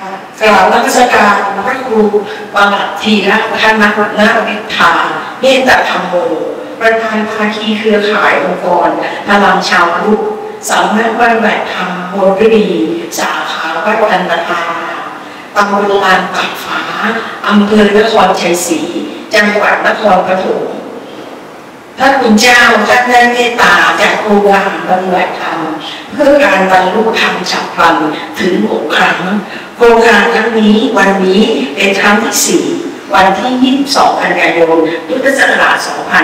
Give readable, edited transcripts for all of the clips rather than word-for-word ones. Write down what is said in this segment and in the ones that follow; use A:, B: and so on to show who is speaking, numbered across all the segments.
A: กล่าวนมัสการพระครูบางทีละท่านนักนาวิทาเมตตาธรรมโมประธานภาคีเครือข่ายองค์กรพลังชาวพุทธสำนักปฏิบัติธรรมโพธิดีสาขาวัดกันตาตำบลลานปักฝาอำเภอนครชัยศรีจังหวัดนครปฐมท่านคุณเจ้าท่านได้เมตตาจากโครงการปฏิบัติธรรมเพื่อการบรรลุธรรมฉับพลันถึง6 ครั้งโครงการครั้งนี้วันนี้เป็นครั้งที่4วันที่22 กันยายน พุทธศักราช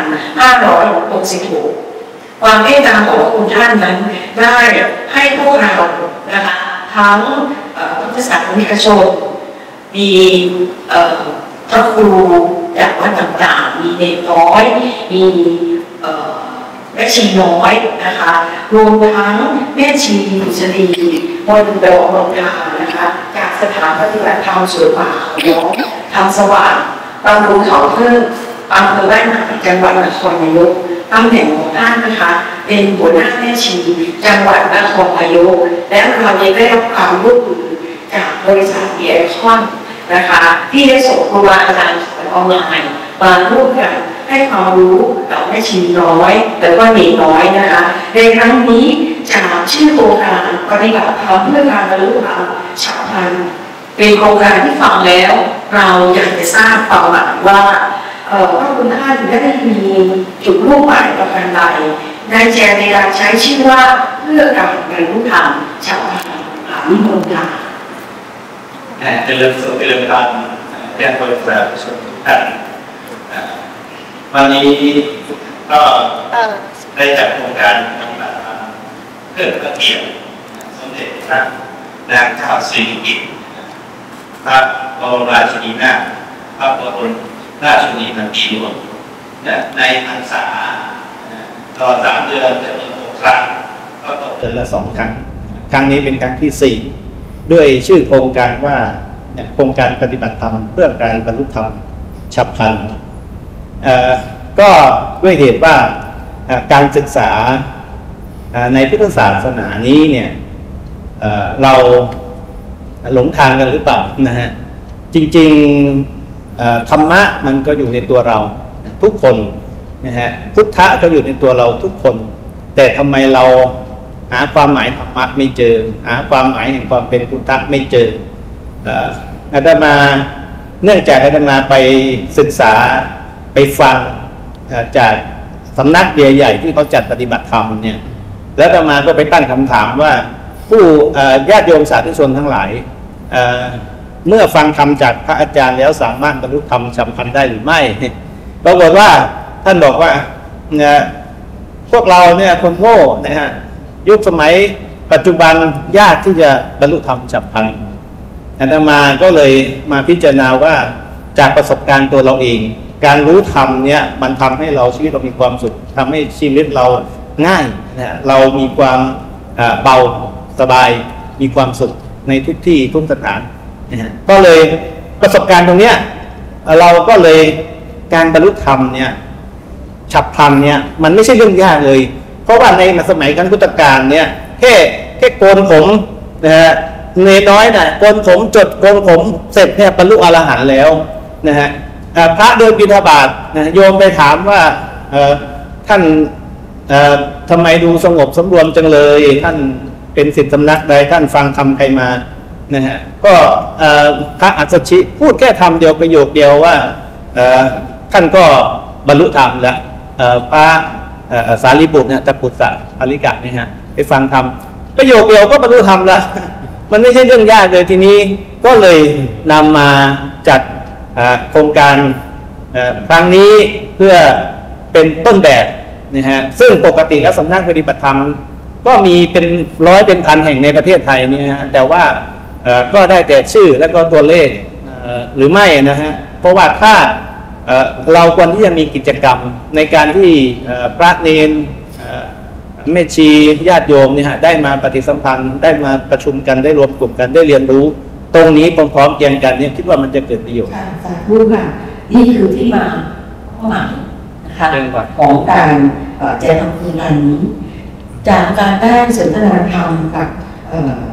A: 2566ความเมตตาของคุณท่านนั้นได้ให้พวกเรานะคะทั้งพุทธศาสนิกชนมีพระครูจากวัดต่างๆมีเด็กน้อยมีแม่ชีน้อยนะคะรวมทั้งแม่ชีบุษรีมนต์ดอกมณฑานะคะจากสถานปฏิบัติธรรมสวนป่าน้องธรรมสว่างตำบลเขาเพิ่มอำเภอบ้านนาจังหวัดนครนายกตำแหน่งของท่านนะคะเป็นหัวหน้าแม่ชีจังหวัดนครนายกและเราได้รับความร่วมมือจากบริษัทเอคอนนะคะที่ได้ส่งครูบาอาจารย์สอนออนไลน์มาร่วมกันให้ความรู้กับแม่ชีน้อยแต่ว่าเด็กน้อยนะคะในครั้งนี้จากชื่อโครงการปฏิบัติธรรมเพื่อการบรรลุธรรมฉับพลันเป็นโครงการที่ฟังแล้วเราอยากจะทราบความหมายว่าพระคุณท่านได้มีจุดมุ่งหมายประการใดในการใช้ชื่อว่าเพื่อการบรรลุธรรมฉับพลันนิมนต์ค่ะ
B: เจริญสุขเจริญธรรมแก่คนแปลกสุขท่านวันนี้ก็ได้จัดโครงการปฏิบัติธรรมเพื่อพระเกียรติสมเด็จพระนางเจ้าสิริกิติ์พระบรมราชินีนาถพระบรมราชินีนาถหลวงในพรรษาต่อ3 เดือนจะมี6 ครั้งก็ตกเดือนละ2 ครั้งครั้งนี้เป็นครั้งที่4ด้วยชื่อโครงการว่าโครงการปฏิบัติธรรมเพื่อการบรรลุธรรมฉับพลันก็ด้วยเหตุว่าการศึกษาในพุทธศาสนานี้เนี่ยเราหลงทางกันหรือเปล่านะฮะจริงๆธรรมะมันก็อยู่ในตัวเราทุกคนนะฮะพุทธะก็อยู่ในตัวเราทุกคนแต่ทำไมเราหาความหมายธรรมะไม่เจอหาความหมายแห่งความเป็นพุทธะไม่เจออาตมาเนื่องจากอาตมาไปศึกษาไปฟังจากสำนักใหญ่ๆที่เขาจัดปฏิบัติธรรมเนี่ยแล้วอาตมาก็ไปตั้งคำถามว่าผู้ญาติโยมสาธุชนทั้งหลายเมื่อฟังธรรมจากพระอาจารย์แล้วสามารถบรรลุธรรมฉับพลันได้หรือไม่ปรากฏว่าท่านบอกว่าพวกเราเนี่ยคนโง่นะฮะยุคสมัยปัจจุบันยากที่จะบรรลุธรรมฉับพลันอาตมาก็เลยมาพิจารณาว่าจากประสบการณ์ตัวเราเองการรู้ธรรมเนี่ยมันทำให้เราชีวิตเรามีความสุขทำให้ชีวิตเราง่ายนะเรามีความเบาสบายมีความสุขในทุกที่ทุกสถานนะก็เลยประสบการณ์ตรงเนี้ยเราก็เลยการบรรลุธรรมเนี่ยฉับพลันเนี่ยมันไม่ใช่เรื่องยากเลยเพราะว่าในสมัยครั้งพุทธกาลเนี่ยแค่โกนผมนะฮะเนน้อยน่ะโกนผมจดโกนผมเสร็จเนี่ยบรรลุอรหันต์แล้วนะฮะพระเดินบิณฑบาตโยมไปถามว่าท่านทำไมดูสงบสำรวมจังเลยท่านเป็นศิษย์สำนักใดท่านฟังธรรมใครมานะฮะก็พระอัสสชิพูดแค่ธรรมเดียวประโยคเดียวว่าท่านก็บรรลุธรรมแล้วพระสารีบุตรเนี่ยตะปุตตะอริกะเนี่ยฮะไปฟังธรรมประโยคเดียวก็บรรลุธรรมแล้วมันไม่ใช่เรื่องยากเลยทีนี้ก็เลยนำมาจัดโครงการครั้งนี้เพื่อเป็นต้นแบบนะฮะซึ่งปกติแล้วสำนักปฏิบัติธรรมก็มีเป็นร้อยเป็นพันแห่งในประเทศไทยนี่ฮะแต่ว่าก็ได้แต่ชื่อและก็ตัวเลขหรือไม่นะฮะเพราะว่าถ้าเราควรที่จะมีกิจกรรมในการที่พระเนรแม่ชีญาติโยมเนี่ยฮะได้มาปฏิสัมพันธ์ได้มาประชุมกันได้รวมกลุ่มกันได้เรียนรู้ตรงนี้พร้อมๆเกียงกันเนี่ยคิดว่ามันจะเกิดประโยชน์
A: สาธุค่ะนี่คือที่มาข้อหมายนะคะของการจะทำโครงการนี้จากการได้สนทนาธรรมกับ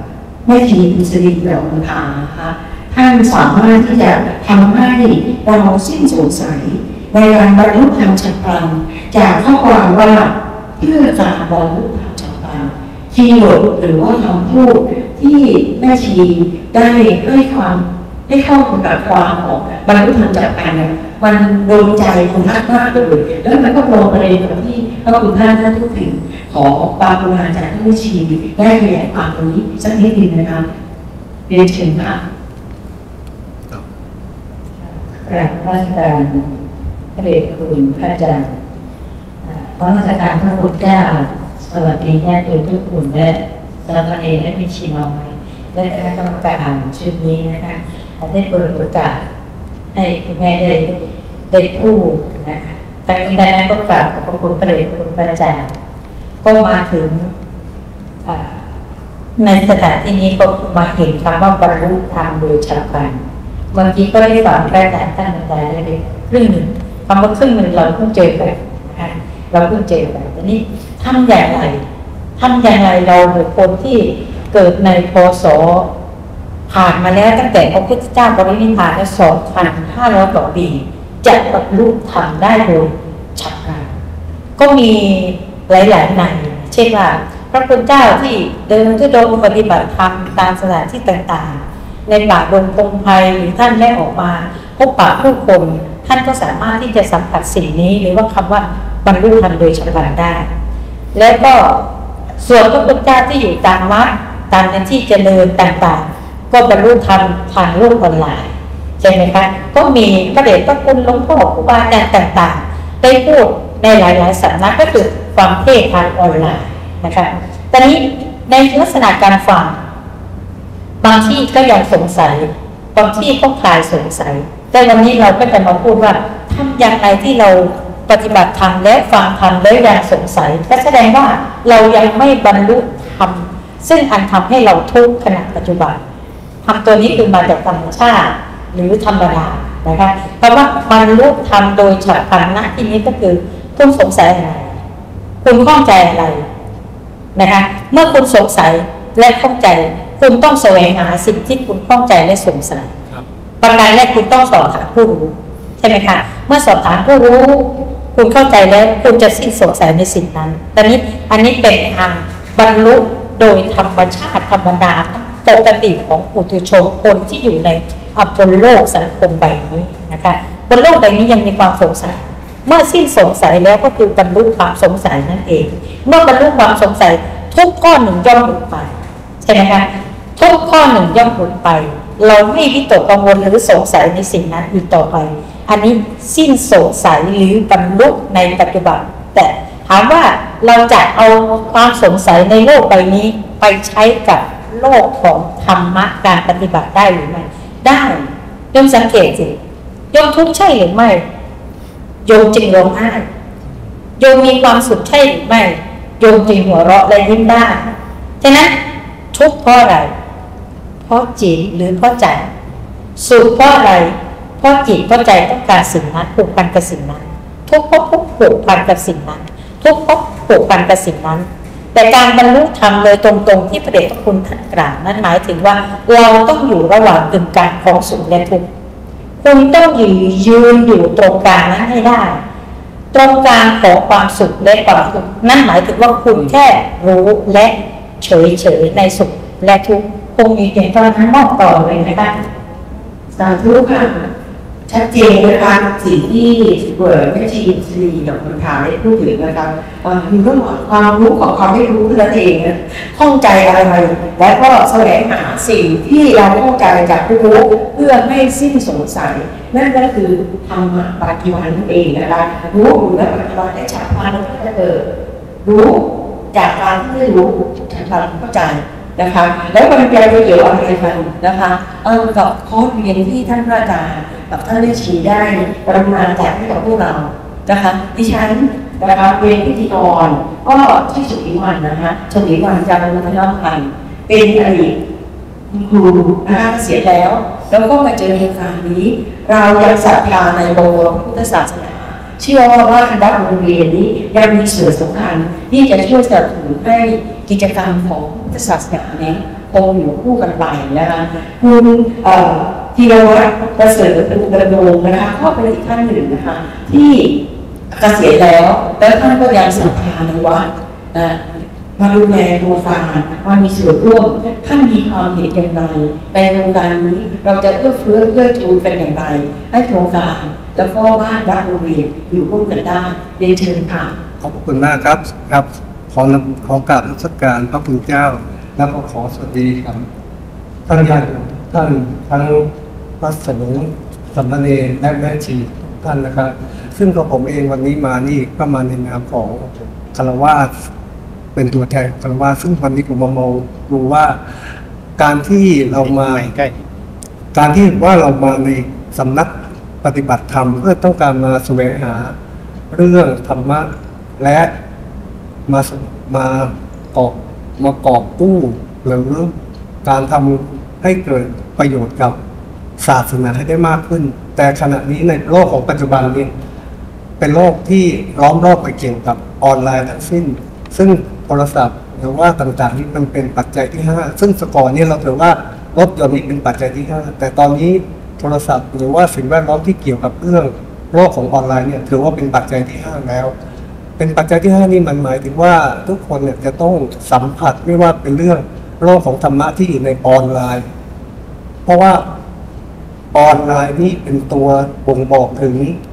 C: แม่ชีบุษรีดอกมะขามนะคะท่านสามารถที่จะทำให้เราสิ้นสงสัยในการบรรลุธรรมฉับพลันจากข้อความว่าเพื่อการบรรลุธรรมฉับพลันคีย์เวิร์ดหรือว่าคำพูดที่แม่ชีได้ให้ข้อมูลกับความของบรรลุธรรมฉับพลันมันโดนใจคนมากเลยแล้วมันก็ตรงประเด็นกับที่พระคุณท่านพูดถึงขอความกรุณาจากท่านแม่ชีได้ขยายความตรงนี้สักนิดนึงนะคะเรียนเชิญค่ะกราบพระอาจารย์พระเดชคุณพระอาจารย์พระราชการพระพุทธเจ้าสวัสดีญาติโยมทุกคนและสามเณรและแม่ชีน้อยและคณะกรรมการชุดนี้นะคะได้เปิดโอกาสให้คุณแม่ได้พูดนะคะแต่ในนั้นก็กราบขอบคุณพระเดชคุณพระอาจารย์ก็มาถึงในสถานที่นี้ก็มาเห็นคำว่าบรรลุธรรมโดยฉับพลันบางทีก็ได้ฟังพระอาจารย์ท่านบรรยายได้ครึ่งหนึ่งคำว่าครึ่งหนึ่งเราเพิ่งเจอไปเราเพิ่งเจอไปแต่นี้ทำอย่างไรเราบุคคลที่เกิดในพ.ศ.ผ่านมาแล้วตั้งแต่พระพุทธเจ้าปรินิพพานแล้ว 2,500 กว่าปีจะบรรลุธรรมได้โดยฉับพลันก็มีหลายในเช่นว่าพระพุทธเจ้าที่เดินทุดงค์ปฏิบัติธรรมตามสถานที่ต่างๆในป่าดงพงไพรหรือท่านได้ออกมาพบปะผู้คนท่านก็สามารถที่จะสัมผัสสิ่งนี้หรือว่าคำว่าบรรลุธรรมโดยฉับพลันได้และก็ส่วนพระพุทธเจ้าที่อยู่ตามวัดตามที่เจริญต่างๆก็บรรลุธรรมทางโลกออนไลน์ใช่ไหมคะก็มีพระเดชพระคุณหลวงพ่อครูบาอาจารย์ต่างๆได้พูดในหลายๆสำนักก็คือความเทศทางออนไลน์นะคะตอนนี้ในลักษณะการฟังบางที่ก็ยังสงสัยบางที่ก็คลายสงสัยแต่วันนี้เราก็จะมาพูดว่าทำอย่างไรที่เราปฏิบัติธรรมและฟังธรรมแล้วยังสงสัยก็แสดงว่าเรายังไม่บรรลุธรรมซึ่งอันทำให้เราทุกข์ขณะปัจจุบันธรรมตัวนี้คือมาจากธรรมชาติหรือธรรมดานะคะเพราะว่าบรรลุธรรมโดยฉับพลันณที่นี้ก็คือคุณสงสัยอะไรคุณข้องใจอะไรนะคะเมื่อคุณสงสัยและข้องใจคุณต้องแสวงหาสิ่งที่คุณข้องใจและสงสัยประการแรกคุณต้องสอบถามผู้รู้ใช่ไหมคะเมื่อสอบถามผู้รู้คุณเข้าใจแล้วคุณจะสิ้นสงสัยในสิ่งนั้นตอนนี้อันนี้เป็นทางบรรลุโดยธรรมชาติธรรมดาปกติของปุถุชนคนที่อยู่ในบนโลกสังคมใบนี้นะคะบนโลกใบนี้ยังมีความสงสัยเมื่อสิ้นสงสัยแล้วก็คือบรรลุความสงสัยนั่นเองเมื่อบรรลุความสงสัยทุกข้อหนึ่งย่อมหลุดไปใช่ไหมคะทุกข้อหนึ่งย่อมหลุดไปเราไม่วิตกกังวลหรือสงสัยในสิ่งนั้นอีกต่อไปอันนี้สิ้นสงสัยหรือบรรลุในปัจจุบันแต่ถามว่าเราจะเอาความสงสัยในโลกใบนี้ไปใช้กับโลกของธรรมะการปฏิบัติได้หรือไม่ได้โยมสังเกตสิโยมทุกข์ใช่หรือไม่โยมจึงร้องไห้โยมมีความสุขใช่หรือไม่โยมจึงหัวเราะและยิ้มได้ฉะนั้นทุกข์เพราะอะไรเพราะจิตหรือเพราะใจสุขเพราะอะไรเพราะจิตเพราะใจต้องการสิ่งนั้นผูกพันกับสิ่งนั้นทุกข์เพราะผูกพันกับสิ่งนั้นทุกข์เพราะผูกพันกับสิ่งนั้นแต่การบรรลุธรรมเลยตรงๆที่พระเดชพระคุณท่านกล่าวนั้นหมายถึงว่าเราต้องอยู่ระหว่างกึ่งกลางของสุขและทุกข์คุณต้องยืนอยู่ตรงกลางนั้นให้ได้ตรงกลางของความสุขและความทุกข์นั่นหมายถึงว่าคุณแค่รู้และเฉยในสุขและทุกข์คงมีเพียงเท่านั้นนอกต่อเลยนะคะ
A: สาธุค่ะชัดเจนนะคะสิ่งที่แม่ชีบุษรีดอกมะขามได้พูดถึงนะคะมีเรื่องความรู้ของความไม่รู้นั่นเองข้องใจอะไรและก็แสวงหาสิ่งที่เราข้องใจจากผู้รู้เพื่อให้สิ้นสงสัยนั่นก็คือธรรมะปัจจุบันนั่นเองนะคะรู้และปัจจุบันได้ฉับพลันก็เกิดรู้จากการที่รู้จากการเข้าใจนะคะแล้วมันเป็นประโยชน์อะไรกันนะคะกับคอร์สเรียนที่ท่านพระอาจารย์กับท่านได้ชี้ได้กรุณาแจกให้กับพวกเรานะคะดิฉันนะคะเป็นพิธีกรก็ที่สุริวันนะคะสุริวันจำนวนน้ำพันเป็นอดีตครูนะคะเสียแล้วก็มาเจอเหตุการณ์นี้เรายังศรัทธาในโบราณพุทธศาสนาเชื่อว่าคณะโรงเรียนนี้ยังมีส่วนสำคัญที่จะช่วยสนับสนุนให้
C: กิจกรรมของพุทธศาสนานี้คงอยู่คู่กันไปนะคะคุณธีรวัฒน์ประเสริฐดำรงนะคะก็เป็นอีกท่านหนึ่งนะคะที่เกษียณแล้วท่านก็ยังศรัทธาในวัดมาดูแลโครงการมามีส่วนร่วมท่านมีความเห็นอย่างไรในโครงการนี้เราจะเอื้อเฟื้อเอื้อจูนกันอย่างไรให้โครงการแล้วก็บ้านวัดโรงเรียนอยู่ร่วมกันได้เรียนเชิญค่ะ
D: ขอบคุณมากครับขอกราบนมัสการพระคุณเจ้าแล้วก็ขอสวัสดีครับท่านญาติท่านทั้งพระสงฆ์สามเณรและแม่ชีทุกท่านนะครับซึ่งตัวผมเองวันนี้มานี่ก็มาในนามของฆราวาสเป็นตัวแทนฆราวาสซึ่งวันนี้ผมมองดูว่าการที่เรามาในสำนักปฏิบัติธรรมเพื่อต้องการมาแสวงหาเรื่องธรรมะและมากอบกู้หรือการทำให้เกิดประโยชน์กับศาสนาให้ได้มากขึ้นแต่ขณะนี้ในโลกของปัจจุบันนี้เป็นโลกที่ล้อมรอบไปเกี่ยวกับออนไลน์ทั้งสิ้นซึ่งโทรศัพท์หรือว่าต่างๆนี้มันเป็นปัจจัยที่5ซึ่งก่อนนี้เราถือว่ารถยนต์เป็นปัจจัยที่5แต่ตอนนี้โทรศัพท์หรือว่าสิ่งแวดล้อมที่เกี่ยวกับเรื่องโลกของออนไลน์เนี่ยถือว่าเป็นปัจจัยที่5แล้วเป็นปัจจัยที่5นี่มันหมายถึงว่าทุกคนเนี่ยจะต้องสัมผัสไม่ว่าเป็นเรื่องโลกของธรรมะที่อยู่ในออนไลน์เพราะว่าออนไลน์นี่เป็นตัวบ่งบอกถึง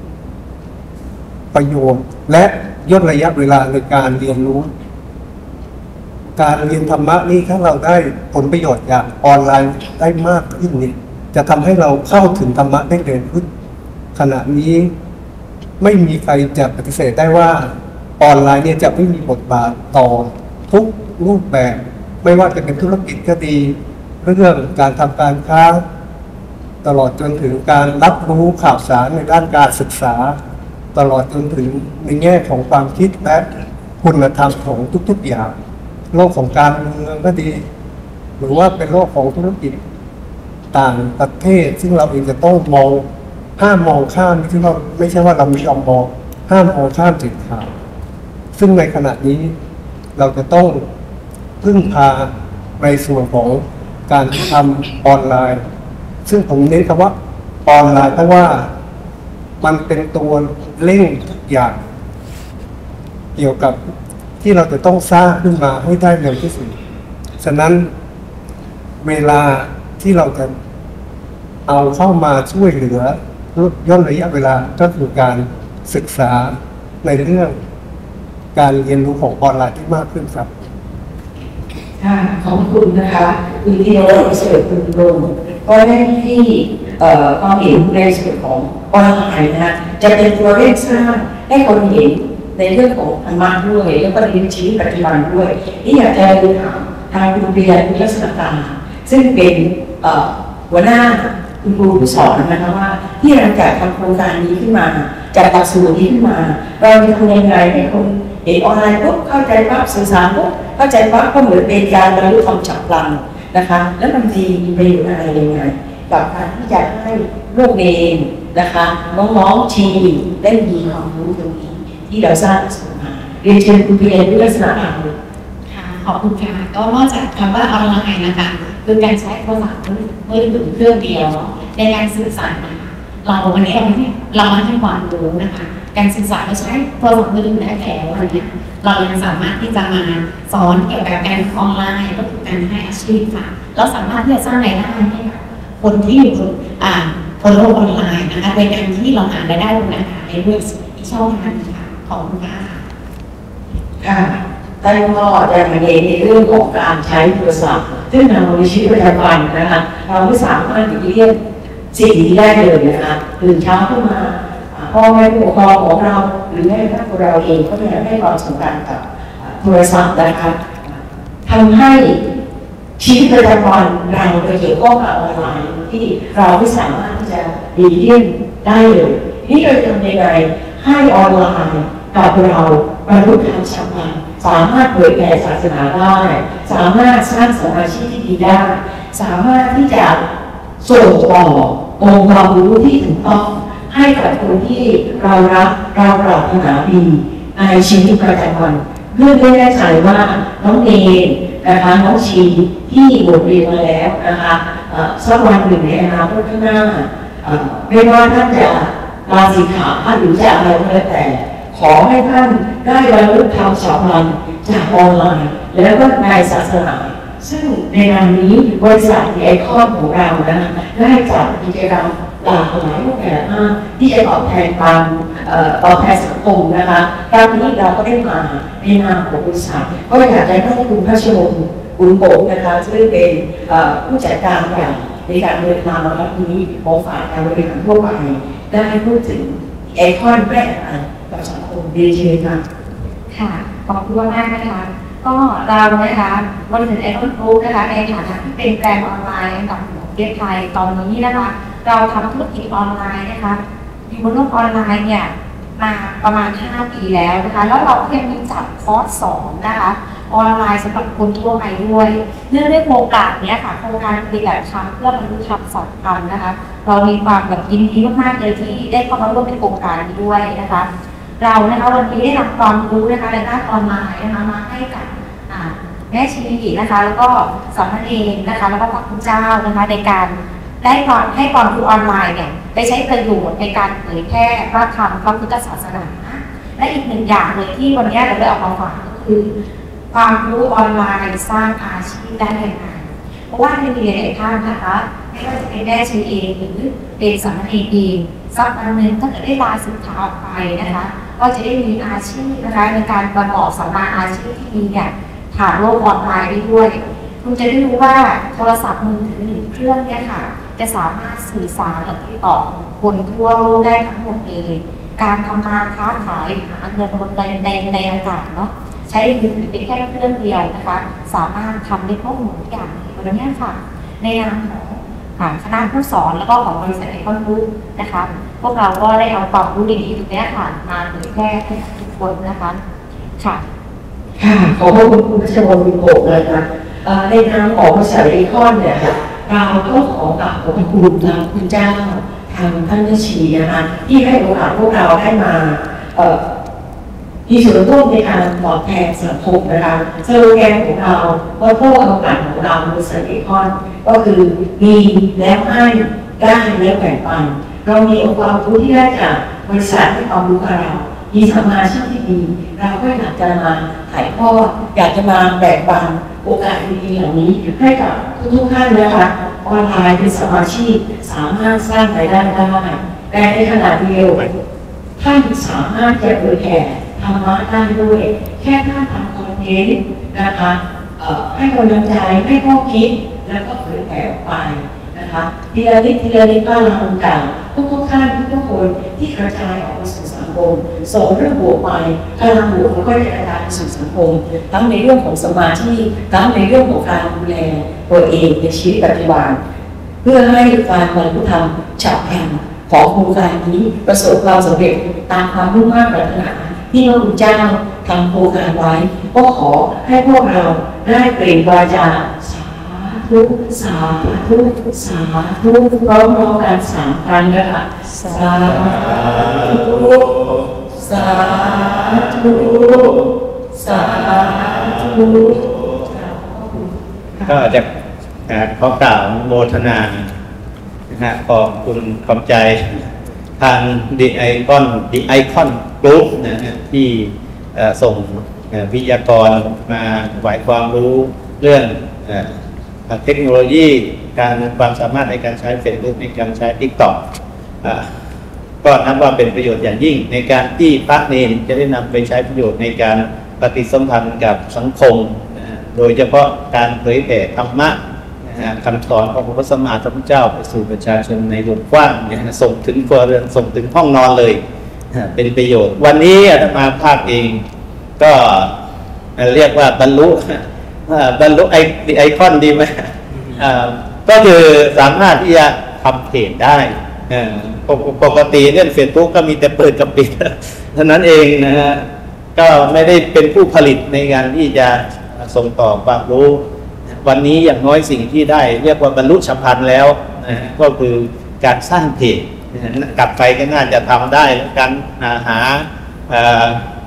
D: ประโยชน์และย่นระยะเวลาในการเรียนรู้การเรียนธรรมะนี่ถ้าเราได้ผลประโยชน์จากออนไลน์ได้มากขึ้นนี่จะทำให้เราเข้าถึงธรรมะได้เร็วขึ้นขณะนี้ไม่มีใครจะปฏิเสธได้ว่าออนไลน์เนี่ยจะไม่มีบทบาทต่อทุกรูปแบบไม่ว่าจะเป็นธุรกิจก็ดีเรื่องการทำการค้าตลอดจนถึงการรับรู้ข่าวสารในด้านการศึกษาตลอดจนถึงในแง่ของความคิดและคุณธรรมของทุกๆอย่างโลกของการเมืองก็ดีหรือว่าเป็นโลกของธุรกิจต่างประเทศซึ่งเราเองจะต้องห้ามมองข้ามไม่ใช่ว่าเราไม่ยอมมองห้ามมองข้ามเด็ดขาดซึ่งในขณะนี้เราจะต้องพึ่งพาในส่วนของการทำออนไลน์ซึ่งผมเน้นคำว่าออนไลน์เพราะว่ามันเป็นตัวเร่งทุกอย่างเกี่ยวกับที่เราจะต้องสร้างขึ้นมาให้ได้เร็วที่สุดฉะนั้นเวลาที่เราจะเอาเข้ามาช่วยเหลือย่นระยะเวลาก็คือการศึกษาในเรื่องการเรียนรู้ของออนไลน์ที่มากขึ้นครับ
C: ค่ะขอบคุณนะคะคุณธีรวัฒน์ประเสริฐดำรงก็ได้ที่ความเห็นในส่วนของออนไลน์นะคะจะเป็นตัวเร่งสร้างให้คนเห็นในเรื่องของธรรมะด้วยแล้วก็เรียนชีวิตปัจจุบันด้วยที่อยากจะดูทางโรงเรียนวิทยาศาสตร์ซึ่งเป็นหัวหน้าคุณครูผู้สอนนะคะว่าที่เราจะทำโครงการนี้ขึ้นมาจัดหลักสูตรนี้ขึ้นมาเราจะทำยังไงให้คนเห็นออนไลน์ปุ๊บเข้าใจปั๊บสื่อสารปุ๊บเข้าใจปั๊บก็เหมือนเป็นการบรรลุความฉับพลันนะคะแล้วมันมีประโยชน์อะไรยังไงกับการที่จะให้ลูกเองนะคะน้องๆทีได้มีความรู้ตรงนี้ที่เราสร้างขึ้นมาเรียนเชิญคุณเพียรวิลักษณะค่ะ
E: ขอบคุณค่ะก็นอกจากคำว่าออนไลน์นะคะคือการใช้โทรศัพท์มือถือเครื่องเดียวในการสื่อสารเราวันนี้เราให้ความรู้นะคะการสื่อสารเราใช้โทรศัพท์มือถือได้แล้ววันนี้เรายังสามารถที่จะมาสอนเกี่ยวกับการออนไลน์ก็คือการให้อาชีพค่ะเราสามารถที่จะสร้างรายได้ให้คนที่อยู่บนโลกออนไลน์นะคะโดยการที่เราหารายได้ตรงนั้นในเรื่องช่องทางค่ะขอบคุณค่ะ
C: ค่ะท่านก็จะมาเน้นในเรื่องของการใช้โทรศัพท์ซึ่งทางในชีวิตประจำวันนะคะเราไม่สามารถหลีกเลี่ยงสิ่งนี้ได้เลยนะคะตื่นเช้าขึ้นมาพ่อแม่ผู้ปกครองของเราหรือแม้กระทั่งเราเองก็จะให้ความสำคัญกับโทรศัพท์นะคะทำให้ชีวิตประจำวันเราไปเกี่ยวข้องกับออนไลน์ที่เราไม่สามารถที่จะหลีกเลี่ยงได้เลยนี่เราทำยังไงให้ออนไลน์กับเราบรรลุธรรมฉับพลันสามารถเผยแผ่ศาสนาได้สามารถสร้างสมาชิกที่ดีได้สามารถที่จะส่งต่อองค์ความรู้ที่ถูกต้องให้กับคนที่เรารักเราปรารถนาดีในชีวิตประจำวัน
A: เพื่อไม่แน่ใจว่าน้องเนนนะคะน้องชีที่บทเรียนมาแล้วนะคะสักวันหนึ่งในอนาคตข้างหน้าไม่ว่าท่านจะลาสิกขาหรือจะอะไรก็แล้วแต่ขอให้ท่านได้บรรลุธรรมฉับพลันจากออนไลน์แล้วก็ในศาสนาซึ่งในงานนี้บริษัทไอคอนของเรานะคะได้จัดกิจกรรมหลากหลายรูปแบบมากที่จะตอบแทนความตอบแทนสังคมนะคะครั้งนี้เราก็ได้มาในนามของบริษัทก็อยากจะให้คุณพระชนมบุญโปกนะคะซึ่งเป็นผู้จัดการใหญ่ในการเดินทางมารับนี้ของฝ่ายการบริหารทั่วไปได้พูดถึงไอคอนแรกกับสังคมดีเจค่ะ
E: ค่ะขอบคุณมากนะคะก็เรานะคะบริษัทไอคอนกรุ๊ปนะคะในฐานะที่เป็นแบรนด์ออนไลน์กับประเทศไทยตอนนี้นะคะเราทำธุรกิจออนไลน์นะคะอยู่บนโลกออนไลน์เนี่ยมาประมาณ5 ปีแล้วนะคะแล้วเราก็ยังมีจัดคอร์สสอนนะคะออนไลน์สำหรับคนทั่วไปด้วยเนื่องด้วยโครงการนี้ค่ะโครงการดีแบบทำเพื่อบรรลุธรรมสัจธรรมนะคะเรามีความแบบยินดีมากๆเลยที่ได้เข้ามาร่วมในโครงการนี้ด้วยนะคะเรานะคะวันนี้ได้นำความรู้นะคะในด้านออนไลน์นะคะมาให้กับแม่ชีนะคะแล้วก็สามเณรนะคะแล้วก็พระคุณเจ้านะคะในการได้ให้ความรู้ออนไลน์เนี่ยไปใช้ประโยชน์ในการเผยแพร่พระธรรมพระพุทธศาสนาและอีกหนึ่งอย่างเลยที่วันนี้เราได้ออกมาฝากก็คือความรู้ออนไลน์สร้างอาชีพได้ยังไงเพราะว่าในเรียนหลายท่านนะคะไม่ว่าจะเป็นแม่ชีเองหรือเป็นสามเณรเองสักวันหนึ่งถ้าเกิดได้ลาสิกขาออกไปนะคะก็จะได้มีอาชีพนะคะในการประกอบสัมมาอาชีพที่ดีเนี่ยผ่านโลกออนไลน์ได้ด้วยคุณจะได้รู้ว่าโทรศัพท์มือถือ1 เครื่องเนี่ยค่ะจะสามารถสื่อสารกับติดต่อคนทั่วโลกได้ทั้งหมดเลยการทำงานค้าขายหาเงินบนในอากาศเนาะใช้มือถือเป็นแค่เครื่องเดียวนะคะสามารถทำได้ครบหมดทุกอย่างวันนี้ค่ะในนามของคณะผู้สอนแล้วก็ของบริษัทไอคอนกรุ๊ปนะคะพวกเราก็ได้เอาความรู้ดีๆตรงนี้ค่ะมาเผยแพร่ให้ทุกคนนะคะค่ะ
A: ขอบคุณคุณพัชรวรรณบุญโปกเลยค่ะในนามของบริษัทไอคอนเนี่ยค่ะเราก็ขอกราบขอบคุณทางคุณเจ้าทางท่านเจ้าชีนะคะที่ให้โอกาสพวกเราได้มามีส่วนร่วมในการตอบแทนสังคมนะคะสโลแกนของเราว่าพวกเราการของเราบริษัทไอคอนก็คือมีแล้วให้ได้แล้วแบ่งปันเรามีองค์ความรู้ที่ได้จากบริษัทให้ความรู้กับเรามีสมาชิกที่ดีเราก็อยากจะมาถ่ายทอดอยากจะมาแบ่งปันโอกาสดีๆเหล่านี้ให้กับทุกท่านนะคะออนไลน์เป็นสมาชิกสามารถสร้างรายได้ได้แต่ในขณะเดียวท่านสามารถจะเผยแผ่ธรรมะได้ด้วยแค่ท่านทำคอนเทนต์นะคะให้กำลังใจให้ข้อคิดแล้วก็เผยแผ่ออกไปนะคะทีละนิดบ้านเราต่างทุกท่านทุกคนที่กระจายออกมาสู่สังคมส่งเรื่องบวกไปพลังบวกมันก็จะกระจายไปสู่สังคมทั้งในเรื่องของสมาธิทั้งในเรื่องของการดูแลตัวเองในชีวิตปัจจุบันเพื่อให้การบรรลุธรรมฉับพลันของโครงการนี้ประสบความสำเร็จตามความมุ่งมั่นปรารถนาที่พระคุณเจ้าทำโครงการไว้ก็ขอให้พวกเราได้เปล่งวาจาสาธุสาธุสาธุพร้อมๆกัน3 ครั้งนะคะสาธุสาธุสาธุ
B: ก็จะขอกล่าวโมทนาขอบคุณขอบใจทางThe Icon Group นะฮะที่ส่งวิทยากรมาไหวความรู้เรื่องเทคโนโลยีการความสามารถในการใช้ Facebook ในการใช้ TikTok ก็นับว่าเป็นประโยชน์อย่างยิ่งในการที่พระเนรจะได้นำไปใช้ประโยชน์ในการปฏิสัมพันธ์กับสังคมโดยเฉพาะการเผยแผ่ธรรมะคำสอนของพระสัมมาสัมพุทธเจ้าไปสู่ประชาชนในวงกว้างส่งถึงครัวเรือนส่งถึงห้องนอนเลยเป็นประโยชน์วันนี้อาตมาภาพเองก็เรียกว่าบรรลุไอคอนดีไหมก็คือสามารถที่จะทำเพจได้ปกติเล่น Facebook ก็มีแต่เปิดกับปิดเท่านั้นเองนะฮะก็ไม่ได้เป็นผู้ผลิตในการที่จะส่งต่อความรู้วันนี้อย่างน้อยสิ่งที่ได้เรียกว่าบรรลุฉับพลันแล้วก็คือการสร้างเพจกลับไปก็น่าจะทำได้การหา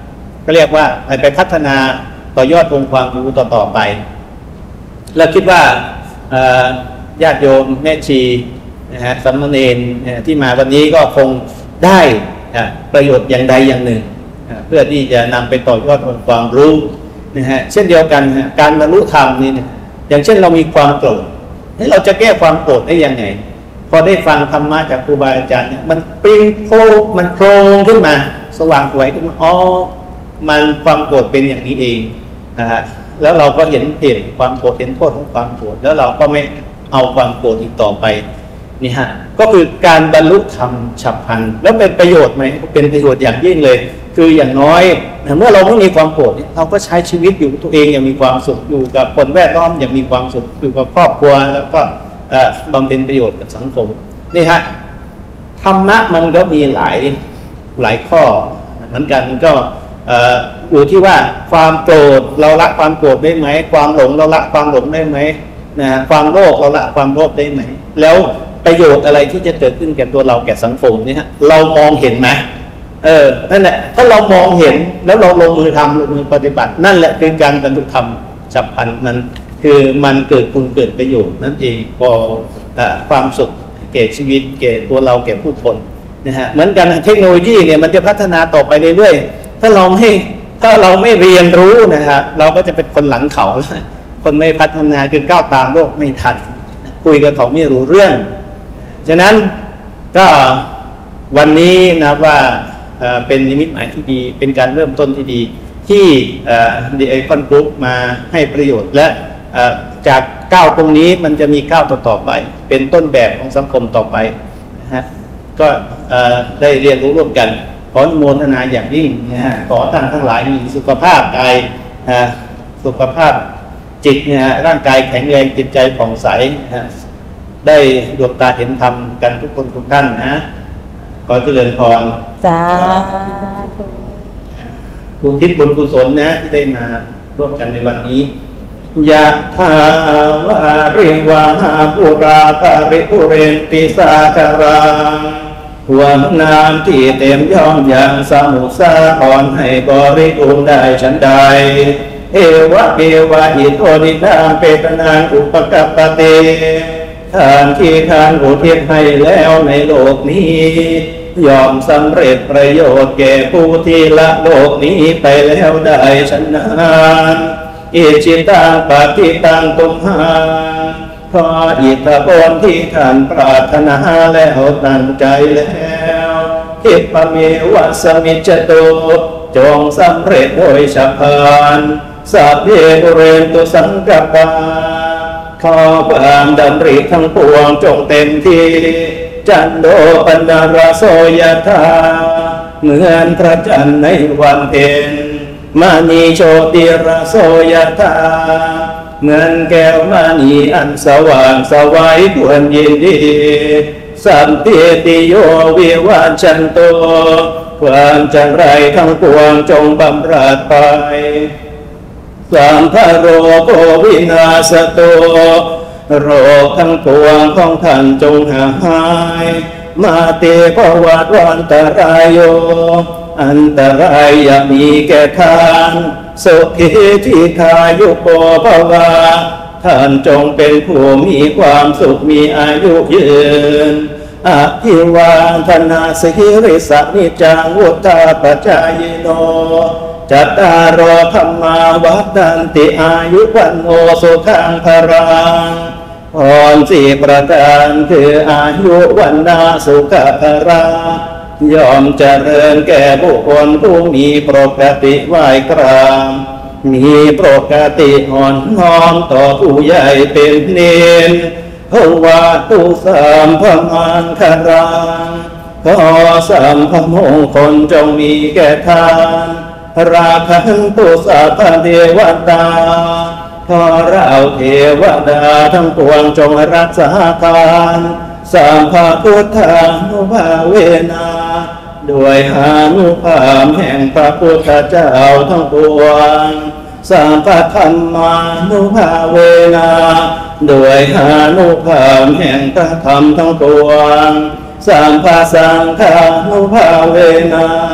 B: ก็เรียกว่าไปพัฒนาต่อยอดองค์ความรู้ต่อไปแล้วคิดว่าญาติโยมแม่ชีนะฮะสามเณรที่มาวันนี้ก็คงได้ประโยชน์อย่างใดอย่างหนึ่งเพื่อที่จะนำไปต่อยอดองค์ความรู้นะฮะเช่นเดียวกันการบรรลุธรรมนี่เนี่ยอย่างเช่นเรามีความโกรธเราจะแก้ความโกรธได้ยังไงพอได้ฟังธรรมะจากครูบาอาจารย์เนี่ยมันปริ้งโผล่มันโผล่ขึ้นมาสว่างสวยขึ้นมาอ๋อมันความโกรธเป็นอย่างนี้เองนะฮะแล้วเราก็เห็นเหตุความโกรธเห็นโทษของความโกรธแล้วเราก็ไม่เอาความโกรธอีกต่อไปนี่ฮะก็คือการบรรลุธรรมฉับพลันแล้วเป็นประโยชน์ไหมเป็นประโยชน์อย่างยิ่งเลยคืออย่างน้อยเมื่อเราไม่มีความโกรธเราก็ใช้ชีวิตอยู่ตัวเองอย่างมีความสุขอยู่กับคนแวดล้อมอย่างมีความสุขอยู่กับครอบครัวแล้วก็บำเพ็ญประโยชน์กับสังคมนี่ฮะธรรมะมันก็มีหลายข้อเหมือนกันก็อยู่ที่ว่าความโกรธเราละความโกรธได้ไหมความหลงเราละความหลงได้ไหมนะความโลภเราละความโลภได้ไหมแล้วประโยชน์อะไรที่จะเกิดขึ้นแก่ตัวเราแก่สังคมนี่ฮะเรามองเห็นไหมนั่นแหละถ้าเรามองเห็นแล้วเราลงมือทำลงมือปฏิบัตินั่นแหละคือการบรรลุธรรมฉับพลันนั้นคือมันเกิดคุณเกิดประโยชน์นั่นเองพอความสุขแก่ชีวิตแก่ตัวเราแก่ผู้คนนะฮะเหมือนกันเทคโนโลยีเนี่ยมันจะพัฒนาต่อไปเรื่อยๆถ้าเราไม่เรียนรู้นะฮะเราก็จะเป็นคนหลังเขาคนไม่พัฒนาคือก้าวตามโลกไม่ทันคุยกับเขาไม่รู้เรื่องฉะนั้นก็วันนี้นะว่าเป็นนิมิตหมายที่ดีเป็นการเริ่มต้นที่ดีที่The Icon Group มาให้ประโยชน์และจากก้าวตรงนี้มันจะมีก้าวต่อไปเป็นต้นแบบของสังคมต่อไปนะฮะก็ได้เรียนรู้ร่วมกันขออนุโมทนาอย่างยิ่งนะฮะขอท่านทั้งหลายมีสุขภาพกายสุขภาพจิตนะฮะร่างกายแข็งแรงจิตใจผ่องใสนะได้ดวงตาเห็นธรรมกันทุกคนทุกท่านนะขอเจริญพร
C: สาธุ
B: บุญทิศบุญกุศลนะที่ได้มาร่วมกันในวันนี้ยะถาวาริวาหาปุราภาริปุเรนติสาคารังวันน้ำที่เต็มย่อมอย่างสมุทรสาครให้บริบูรณ์ได้ฉันใดเอวะเอวะอิโตนินามเปตนางอุปกัปปเตทานที่ทานอุทิศให้แล้วในโลกนี้ยอมสำเร็จประโยชน์แก่ผู้ที่ละโลกนี้ไปแล้วได้ชนะอิจิตังปฏิตังตุมหังขออิทธิพลที่ท่านปรารถนาแล้วตั้งใจแล้วคิดปะเมวัสมิจโตจงสำเร็จโดยฉับพลันสัพเพปุเรนตุสังกปปาขอความดำริทั้งปวงจงเต็มที่จันโดปนาราโสยธาเหมือนพระจันทร์ในวันเพ็ญมณีโชติราโสยธาเหมือนแก้วมณีอันสว่างสวัยควรยินดีสัมภิติโยวิวัชชันโตความจันไรทั้งปวงจงบำราดไปสัมภโรโกวินาสโตโรคทั้งปวงของท่านจงหายมาเตภวัตวันตรายโยอันตรายอย่ามีแก่ท่านสุขีที่ทายุโกภวาท่านจงเป็นผู้มีความสุขมีอายุยืนอภิวาทนาสิริสนิจังวุฒาปัจจายโนจัตตารธรรมาวัฏันติอายุวันโนสุขังภรังพรสี่ประการคืออายุวันนาสุขภราย่อมเจริญแก่บุคคลผู้มีปกติไหว้กราบมีปกติอ่อนน้อมต่อผู้ใหญ่เป็นเนรภวะตุสัมภมังคารังขอสัมภมงคลจงมีแก่ท่านราคันตุสัพพเทวตาขอเราเทวดาทั้งปวงจงรักษาทานสัมภพุทธานุภาเวนะด้วยอานุภาพแห่งพระพุทธเจ้าทั้งปวงสัมภธรรมานุภาเวนะด้วยอานุภาพแห่งพระธรรมทั้งปวงสัมภสังฆานุภาเวนะ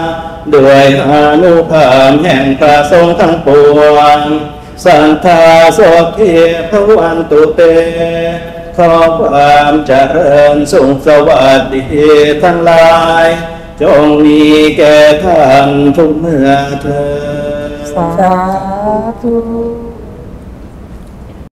B: ด้วยอานุภาพแห่งพระสงฆ์ทั้งปวงสันทาโสเทพวันตุเตขอความเจริญสุขสวัสดีทั้งหลายจงมีแก่ท่านทุกเมื่อเถิด
C: สาธุ